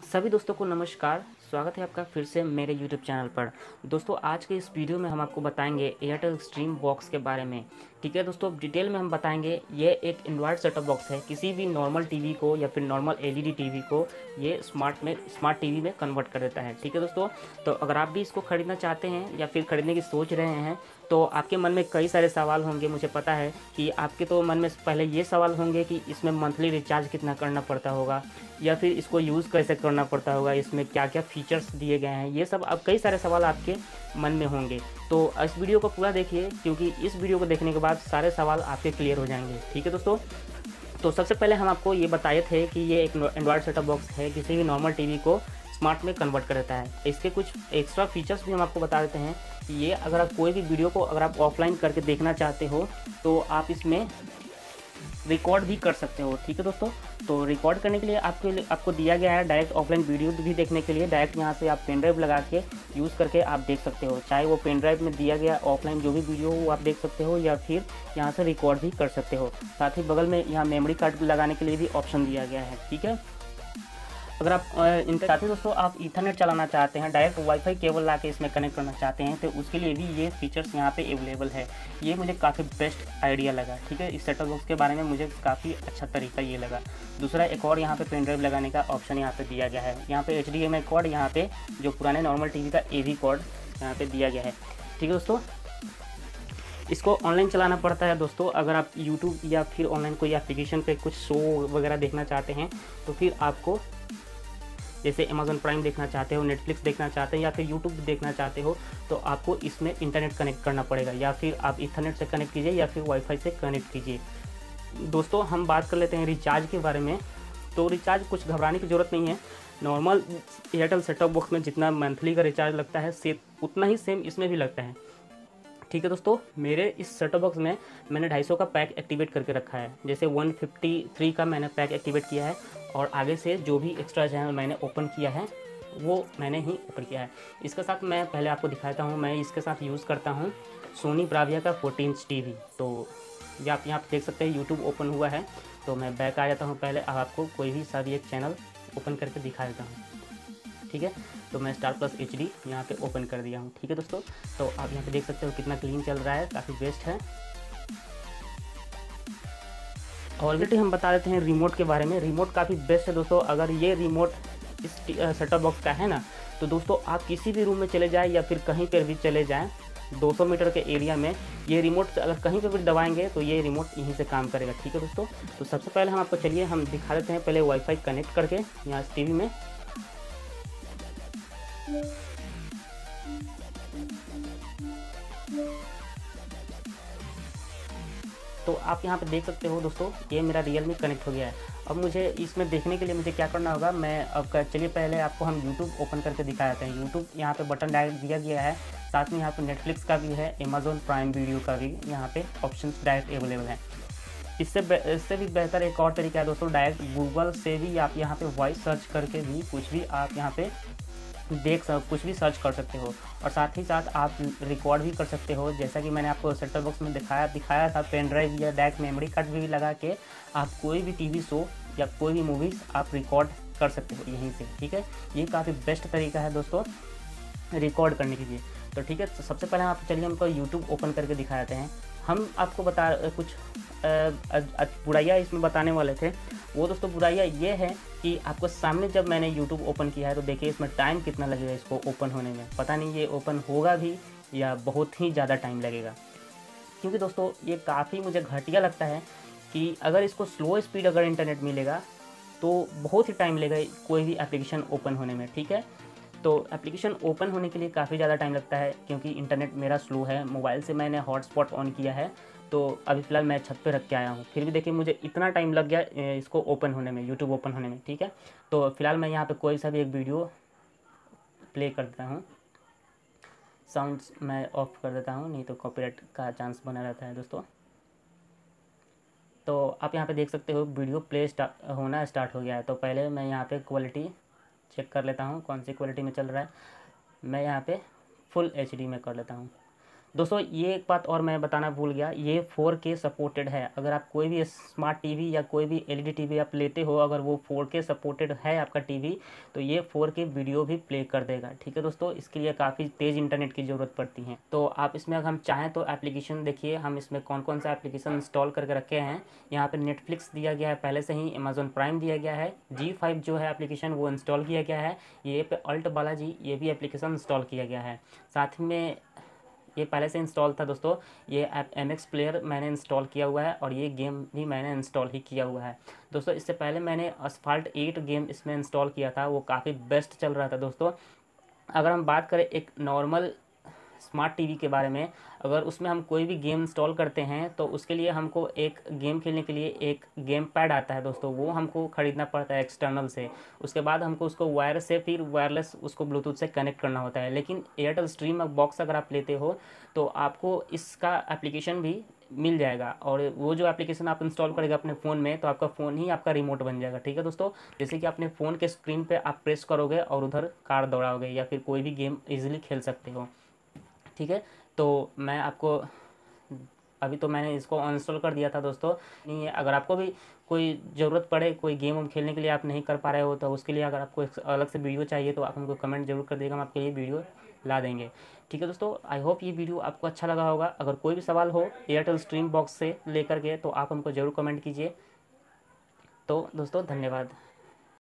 सभी दोस्तों को नमस्कार। स्वागत है आपका फिर से मेरे YouTube चैनल पर। दोस्तों आज के इस वीडियो में हम आपको बताएंगे एयरटेल स्ट्रीम बॉक्स के बारे में। ठीक है दोस्तों, डिटेल में हम बताएंगे। ये एक एंड्रॉयड सेटअप बॉक्स है। किसी भी नॉर्मल टीवी को या फिर नॉर्मल एलईडी टीवी को ये स्मार्ट टीवी में कन्वर्ट कर देता है। ठीक है दोस्तों, तो अगर आप भी इसको ख़रीदना चाहते हैं या फिर ख़रीदने की सोच रहे हैं तो आपके मन में कई सारे सवाल होंगे। मुझे पता है कि आपके तो मन में पहले ये सवाल होंगे कि इसमें मंथली रिचार्ज कितना करना पड़ता होगा या फिर इसको यूज़ कैसे करना पड़ता होगा, इसमें क्या क्या फीचर्स दिए गए हैं। ये सब अब कई सारे सवाल आपके मन में होंगे। तो इस वीडियो को पूरा देखिए, क्योंकि इस वीडियो को देखने के बाद सारे सवाल आपके क्लियर हो जाएंगे। ठीक है दोस्तों, तो सबसे पहले हम आपको ये बताए थे कि ये एक एंड्रॉयड सेटअप बॉक्स है, किसी भी नॉर्मल टीवी को स्मार्ट में कन्वर्ट कर देता है। इसके कुछ एक्स्ट्रा फीचर्स भी हम आपको बता देते हैं कि ये अगर आप कोई भी वीडियो को अगर आप ऑफलाइन करके देखना चाहते हो तो आप इसमें रिकॉर्ड भी कर सकते हो। ठीक है दोस्तों, तो रिकॉर्ड करने के लिए आपको दिया गया है डायरेक्ट ऑफलाइन वीडियो भी देखने के लिए। डायरेक्ट यहाँ से आप पेन ड्राइव लगा के यूज़ करके आप देख सकते हो। चाहे वो पेन ड्राइव में दिया गया ऑफलाइन जो भी वीडियो हो वो आप देख सकते हो, या फिर यहाँ से रिकॉर्ड भी कर सकते हो। साथ ही बगल में यहाँ मेमोरी कार्ड लगाने के लिए भी ऑप्शन दिया गया है। ठीक है, अगर आप इनके साथ ही दोस्तों आप ईथरनेट चलाना चाहते हैं, डायरेक्ट वाईफाई केबल ला के इसमें कनेक्ट करना चाहते हैं, तो उसके लिए भी ये फीचर्स यहाँ पे अवेलेबल है। ये मुझे काफ़ी बेस्ट आइडिया लगा। ठीक है, इस सेटअप बॉक्स के बारे में मुझे काफ़ी अच्छा तरीका ये लगा। दूसरा, एक और यहाँ पे पेन ड्राइव लगाने का ऑप्शन यहाँ पे दिया गया है। यहाँ पे HDMI कॉर्ड, यहाँ पे जो पुराने नॉर्मल टीवी का AV कॉर्ड यहाँ पे दिया गया है। ठीक है दोस्तों, इसको ऑनलाइन चलाना पड़ता है दोस्तों। अगर आप यूट्यूब या फिर ऑनलाइन कोई एप्लीकेशन पे कुछ शो वगैरह देखना चाहते हैं तो फिर आपको, जैसे अमेज़न प्राइम देखना चाहते हो, नेटफ्लिक्स देखना चाहते हैं या फिर यूट्यूब देखना चाहते हो, तो आपको इसमें इंटरनेट कनेक्ट करना पड़ेगा, या फिर आप ईथरनेट से कनेक्ट कीजिए या फिर वाईफाई से कनेक्ट कीजिए। दोस्तों हम बात कर लेते हैं रिचार्ज के बारे में। तो रिचार्ज कुछ घबराने की ज़रूरत नहीं है। नॉर्मल एयरटेल सेटअप बॉक्स में जितना मंथली का रिचार्ज लगता है उतना ही सेम इसमें भी लगता है। ठीक है दोस्तों, मेरे इस सेटअप बॉक्स में मैंने 250 का पैक एक्टिवेट करके रखा है। जैसे 153 का मैंने पैक एक्टिवेट किया है, और आगे से जो भी एक्स्ट्रा चैनल मैंने ओपन किया है वो मैंने ही ओपन किया है। इसके साथ मैं पहले आपको दिखाता हूँ, मैं इसके साथ यूज़ करता हूँ सोनी ब्राविया का 14 इंच टीवी। तो ये आप यहाँ पे देख सकते हैं यूट्यूब ओपन हुआ है। तो मैं बैक आ जाता हूँ। पहले अब आपको कोई भी सा भी एक चैनल ओपन करके दिखा देता हूँ। ठीक है, तो मैं स्टार प्लस HD यहाँ पे ओपन कर दिया हूँ। ठीक है दोस्तों, तो आप यहाँ पे देख सकते हो कितना क्लीन चल रहा है, काफ़ी बेस्ट है। ऑलरेडी हम बता देते हैं रिमोट के बारे में। रिमोट काफ़ी बेस्ट है दोस्तों। अगर ये रिमोट इस सेटअप बॉक्स का है ना, तो दोस्तों आप किसी भी रूम में चले जाएँ या फिर कहीं पर भी चले जाएँ 200 मीटर के एरिया में, ये रिमोट से अगर कहीं पर भी दबाएंगे तो ये रिमोट यहीं से काम करेगा। ठीक है दोस्तों, तो सबसे पहले हम आपको चलिए हम दिखा देते हैं पहले वाईफाई कनेक्ट करके यहाँ टीवी में। तो आप यहाँ पे देख सकते हो दोस्तों, ये मेरा रियलमी कनेक्ट हो गया है। अब मुझे इसमें देखने के लिए मुझे क्या करना होगा, मैं अब चलिए पहले आपको हम यूट्यूब ओपन करके दिखा देते हैं। यूट्यूब यहाँ पे बटन डायरेक्ट दिया गया है, साथ में यहाँ पे नेटफ्लिक्स का भी है, अमेज़न प्राइम वीडियो का भी यहाँ पे ऑप्शन डायरेक्ट अवेलेबल है। इससे भी बेहतर एक और तरीका है दोस्तों, डायरेक्ट गूगल से भी आप यहाँ पे वॉइस सर्च करके भी कुछ भी आप यहाँ पे कुछ भी सर्च कर सकते हो, और साथ ही साथ आप रिकॉर्ड भी कर सकते हो। जैसा कि मैंने आपको सेटअप बॉक्स में दिखाया था, पेन ड्राइव या डायरेक्ट मेमोरी कार्ड भी लगा के आप कोई भी टीवी शो या कोई भी मूवीज़ आप रिकॉर्ड कर सकते हो यहीं से। ठीक है, ये काफ़ी बेस्ट तरीका है दोस्तों रिकॉर्ड करने के लिए। तो ठीक है, तो सबसे पहले आप चलिए हमको यूट्यूब ओपन करके दिखा देते हैं। हम आपको कुछ बुराइयाँ इसमें बताने वाले थे। वो दोस्तों बुराइयाँ ये है कि आपको सामने जब मैंने यूट्यूब ओपन किया है तो देखिए इसमें टाइम कितना लगेगा इसको ओपन होने में। पता नहीं ये ओपन होगा भी या बहुत ही ज़्यादा टाइम लगेगा, क्योंकि दोस्तों ये काफ़ी मुझे घटिया लगता है कि अगर इसको स्लो स्पीड अगर इंटरनेट मिलेगा तो बहुत ही टाइम लगेगा कोई भी एप्लीकेशन ओपन होने में। ठीक है, तो एप्लीकेशन ओपन होने के लिए काफ़ी ज़्यादा टाइम लगता है, क्योंकि इंटरनेट मेरा स्लो है। मोबाइल से मैंने हॉटस्पॉट ऑन किया है, तो अभी फ़िलहाल मैं छत पे रख के आया हूँ, फिर भी देखिए मुझे इतना टाइम लग गया इसको ओपन होने में, यूट्यूब ओपन होने में। ठीक है, तो फिलहाल मैं यहाँ पे कोई सा भी एक वीडियो प्ले कर देता हूँ। साउंड्स मैं ऑफ कर देता हूँ, नहीं तो कॉपीराइट का चांस बना रहता है दोस्तों। तो आप यहाँ पे देख सकते हो वीडियो प्ले होना स्टार्ट हो गया है। तो पहले मैं यहाँ पे क्वालिटी चेक कर लेता हूँ कौन सी क्वालिटी में चल रहा है। मैं यहाँ पे फुल HD में कर लेता हूँ। दोस्तों ये एक बात और मैं बताना भूल गया, ये 4K सपोर्टेड है। अगर आप कोई भी स्मार्ट टीवी या कोई भी एलईडी टीवी आप लेते हो, अगर वो 4K सपोर्टेड है आपका टीवी, तो ये 4K वीडियो भी प्ले कर देगा। ठीक है दोस्तों, इसके लिए काफ़ी तेज़ इंटरनेट की ज़रूरत पड़ती है। तो आप इसमें अगर हम चाहें तो एप्लीकेशन देखिए, हम इसमें कौन कौन सा एप्लीकेशन इंस्टॉल करके रखे हैं। यहाँ पर नेटफ्लिक्स दिया गया है पहले से ही, अमेजोन प्राइम दिया गया है, G5 जो है एप्लीकेशन वो इंस्टॉल किया गया है, ये पे अल्ट बालाजी ये भी एप्लीकेशन इंस्टॉल किया गया है। साथ में ये पहले से इंस्टॉल था दोस्तों, ये ऐप MX प्लेयर मैंने इंस्टॉल किया हुआ है, और ये गेम भी मैंने इंस्टॉल ही किया हुआ है दोस्तों। इससे पहले मैंने असफाल्ट 8 गेम इसमें इंस्टॉल किया था, वो काफ़ी बेस्ट चल रहा था दोस्तों। अगर हम बात करें एक नॉर्मल स्मार्ट टीवी के बारे में, अगर उसमें हम कोई भी गेम इंस्टॉल करते हैं तो उसके लिए हमको एक गेम खेलने के लिए एक गेम पैड आता है दोस्तों, वो हमको ख़रीदना पड़ता है एक्सटर्नल से। उसके बाद हमको उसको वायर से फिर वायरलेस उसको ब्लूटूथ से कनेक्ट करना होता है। लेकिन एयरटेल स्ट्रीम बॉक्स अगर आप लेते हो तो आपको इसका एप्लीकेशन भी मिल जाएगा, और वो जो एप्लीकेशन आप इंस्टॉल करेगा अपने फ़ोन में, तो आपका फ़ोन ही आपका रिमोट बन जाएगा। ठीक है दोस्तों, जैसे कि अपने फ़ोन के स्क्रीन पे आप प्रेस करोगे और उधर कार दौड़ाओगे या फिर कोई भी गेम इजीली खेल सकते हो। ठीक है, तो मैं आपको अभी तो मैंने इसको अनइंस्टॉल कर दिया था दोस्तों। नहीं है, अगर आपको भी कोई ज़रूरत पड़े कोई गेम हम खेलने के लिए, आप नहीं कर पा रहे हो, तो उसके लिए अगर आपको एक अलग से वीडियो चाहिए तो आप हमको कमेंट जरूर कर देगा, हम आपके लिए वीडियो ला देंगे। ठीक है दोस्तों, आई होप ये वीडियो आपको अच्छा लगा होगा। अगर कोई भी सवाल हो एयरटेल स्ट्रीम बॉक्स से लेकर के, तो आप हमको ज़रूर कमेंट कीजिए। तो दोस्तों धन्यवाद।